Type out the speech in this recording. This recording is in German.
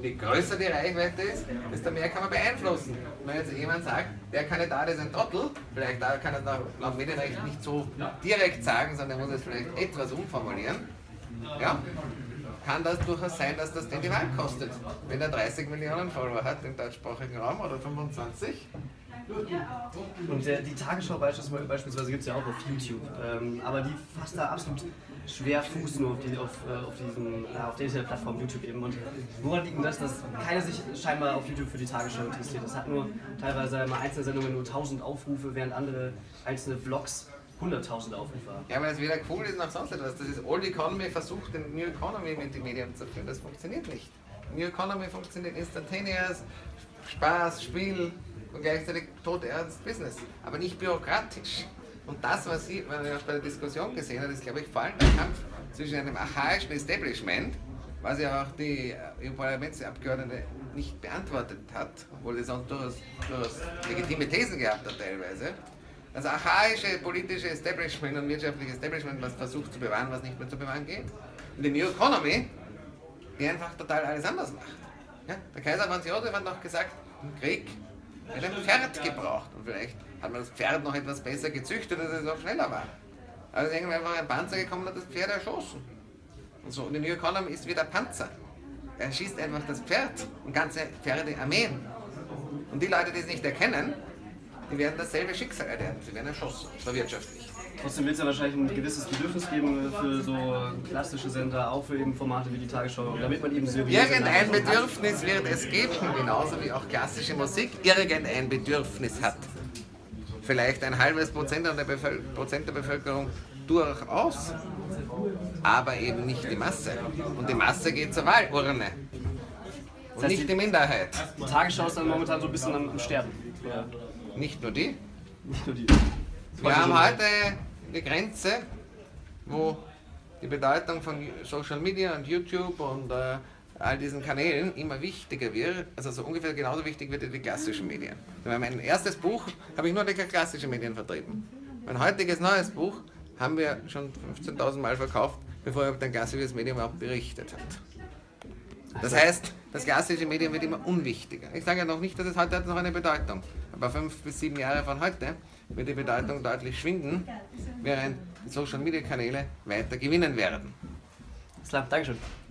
Je größer die Reichweite ist, desto mehr kann man beeinflussen. Wenn jetzt jemand sagt, der Kandidat ist ein Trottel, vielleicht kann er es laut Medienrecht nicht so direkt sagen, sondern er muss es vielleicht etwas umformulieren, ja, kann das durchaus sein, dass das den die Wahl kostet. Wenn er 30 Millionen Follower hat im deutschsprachigen Raum oder 25. Und die Tagesschau beispielsweise gibt es ja auch auf YouTube, aber die fasst da absolut schwer Fuß nur auf dieser Plattform YouTube eben. Und woran liegt denn das, dass keiner sich scheinbar auf YouTube für die Tagesschau interessiert? Das hat nur teilweise immer einzelne Sendungen nur 1000 Aufrufe, während andere einzelne Vlogs 100.000 Aufrufe haben. Ja, weil es weder cool ist noch sonst etwas. Das ist Old Economy versucht, den New Economy mit den Medien zu führen. Das funktioniert nicht. New Economy funktioniert instantaneous, Spaß, Spiel und gleichzeitig todernst Business. Aber nicht bürokratisch. Und das, was man bei der Diskussion gesehen hat, ist, glaube ich, vor allem der Kampf zwischen einem archaischen Establishment, was ja auch die EU-Parlamentsabgeordnete nicht beantwortet hat, obwohl sie sonst durchaus legitime Thesen gehabt hat teilweise. Das archaische politische Establishment und wirtschaftliche Establishment, was versucht zu bewahren, was nicht mehr zu bewahren geht. Und die New Economy, die einfach total alles anders macht. Ja? Der Kaiser Franz Josef hat noch gesagt, im Krieg wird ein Pferd gebraucht. Und vielleicht hat man das Pferd noch etwas besser gezüchtet, dass es auch schneller war. Also ist irgendwann einfach ein Panzer gekommen und hat das Pferd erschossen. Und so, und die New Economy ist wie der Panzer. Er schießt einfach das Pferd und ganze Pferdearmeen. Und die Leute, die es nicht erkennen, die werden dasselbe Schicksal erleiden. Sie werden erschossen, zwar wirtschaftlich. Trotzdem wird es ja wahrscheinlich ein gewisses Bedürfnis geben für so klassische Sender, auch für eben Formate wie die Tagesschau, damit man eben seriös... Irgendein Bedürfnis wird es geben, genauso wie auch klassische Musik irgendein Bedürfnis hat. Vielleicht ein halbes Prozent der Bevölkerung durchaus, aber eben nicht die Masse. Und die Masse geht zur Wahlurne. Und das heißt, nicht die Minderheit. Die Tagesschau ist dann momentan so ein bisschen am Sterben. Ja. Nicht nur die. Nicht nur die. Wir haben heute die Grenze, wo die Bedeutung von Social Media und YouTube und all diesen Kanälen immer wichtiger wird, also so ungefähr genauso wichtig wird wie die klassischen Medien. Mein erstes Buch habe ich nur die klassischen Medien vertrieben. Mein heutiges neues Buch haben wir schon 15.000 Mal verkauft, bevor ein klassisches Medium überhaupt berichtet hat. Das heißt, das klassische Medium wird immer unwichtiger. Ich sage ja noch nicht, dass es heute hat noch eine Bedeutung. Aber 5 bis 7 Jahre von heute wird die Bedeutung deutlich schwinden, während die Social Media Kanäle weiter gewinnen werden. Dankeschön.